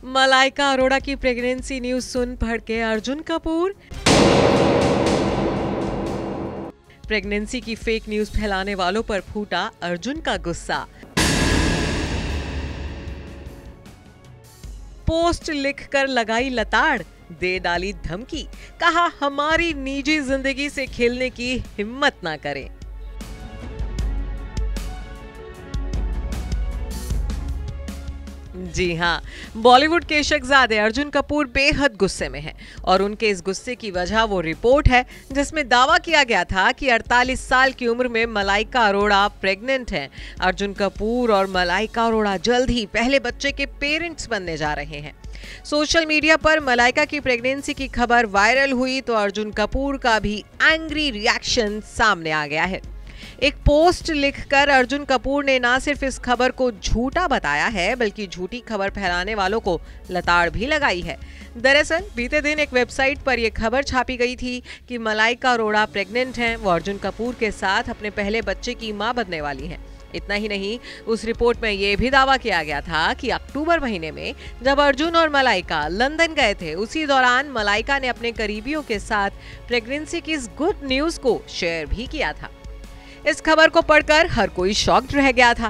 मलाइका अरोड़ा की pregnancy news सुन भड़के अर्जुन कपूर। प्रेगनेंसी की फेक न्यूज फैलाने वालों पर फूटा अर्जुन का गुस्सा। पोस्ट लिखकर लगाई लताड़, दे डाली धमकी, कहा हमारी निजी जिंदगी से खेलने की हिम्मत ना करें। जी हां, बॉलीवुड के शहजादे अर्जुन कपूर बेहद गुस्से में हैं और उनके इस गुस्से की वजह वो रिपोर्ट है जिसमें दावा किया गया था कि 48 साल की उम्र में मलाइका अरोड़ा प्रेग्नेंट हैं। अर्जुन कपूर और मलाइका अरोड़ा जल्द ही पहले बच्चे के पेरेंट्स बनने जा रहे हैं। सोशल मीडिया पर मलाइका की प्रेगनेंसी की खबर वायरल हुई तो अर्जुन कपूर का भी एंग्री रिएक्शन सामने आ गया है। एक पोस्ट लिखकर अर्जुन कपूर ने ना सिर्फ इस खबर को झूठा बताया है बल्कि झूठी खबर फैलाने वालों को लताड़ भी लगाई है। दरअसल बीते दिन एक वेबसाइट पर यह खबर छापी गई थी कि मलाइका अरोड़ा प्रेग्नेंट हैं। वो अर्जुन कपूर के साथ अपने पहले बच्चे की मां बनने वाली हैं। इतना ही नहीं, उस रिपोर्ट में यह भी दावा किया गया था कि अक्टूबर महीने में जब अर्जुन और मलाइका लंदन गए थे, उसी दौरान मलाइका ने अपने करीबियों के साथ प्रेगनेंसी की इस गुड न्यूज को शेयर भी किया था। इस खबर को पढ़कर हर कोई शॉक्ड रह गया था।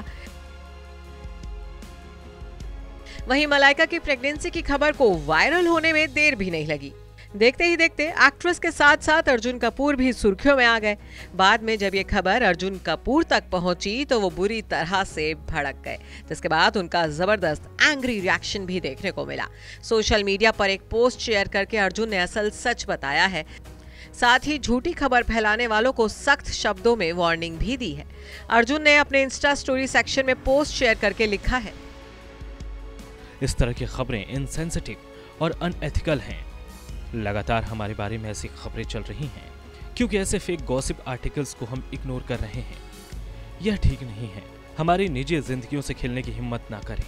वहीं मलाइका की प्रेगनेंसी की खबर को वायरल होने में देर भी नहीं लगी। देखते ही देखते एक्ट्रेस के साथ साथ अर्जुन कपूर भी सुर्खियों में आ गए। बाद में जब ये खबर अर्जुन कपूर तक पहुंची तो वो बुरी तरह से भड़क गए, जिसके बाद उनका जबरदस्त एंग्री रिएक्शन भी देखने को मिला। सोशल मीडिया पर एक पोस्ट शेयर करके अर्जुन ने असल सच बताया है। साथ ही झूठी खबर फैलाने वालों को सख्त शब्दों में वार्निंग भी दी है। अर्जुन ने अपने इंस्टा स्टोरी सेक्शन में पोस्ट शेयर करके लिखा है, इस तरह की खबरें इनसेंसिटिव और अनएथिकल हैं। लगातार हमारे बारे में ऐसी खबरें चल रही हैं क्योंकि ऐसे फेक गॉसिप आर्टिकल्स को हम इग्नोर कर रहे हैं। यह ठीक नहीं है। हमारी निजी जिंदगियों से खेलने की हिम्मत ना करें।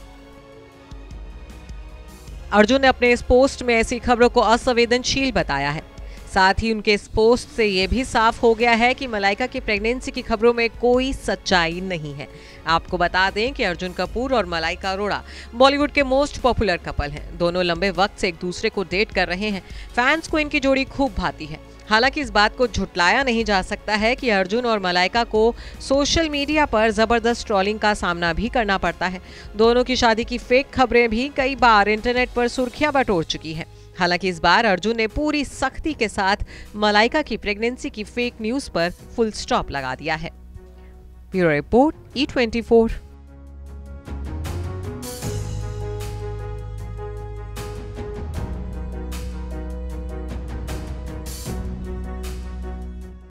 अर्जुन ने अपने इस पोस्ट में ऐसी खबरों को असंवेदनशील बताया है। साथ ही उनके इस पोस्ट से यह भी साफ हो गया है कि मलाइका की प्रेगनेंसी की खबरों में कोई सच्चाई नहीं है। आपको बता दें कि अर्जुन कपूर और मलाइका अरोड़ा बॉलीवुड के मोस्ट पॉपुलर कपल हैं। दोनों लंबे वक्त से एक दूसरे को डेट कर रहे हैं। फैंस को इनकी जोड़ी खूब भाती है। हालांकि इस बात को झुटलाया नहीं जा सकता है कि अर्जुन और मलाइका को सोशल मीडिया पर जबरदस्त ट्रोलिंग का सामना भी करना पड़ता है। दोनों की शादी की फेक खबरें भी कई बार इंटरनेट पर सुर्खियां बटोर चुकी हैं। हालांकि इस बार अर्जुन ने पूरी सख्ती के साथ मलाइका की प्रेगनेंसी की फेक न्यूज पर फुल स्टॉप लगा दिया है। Bureau report E24।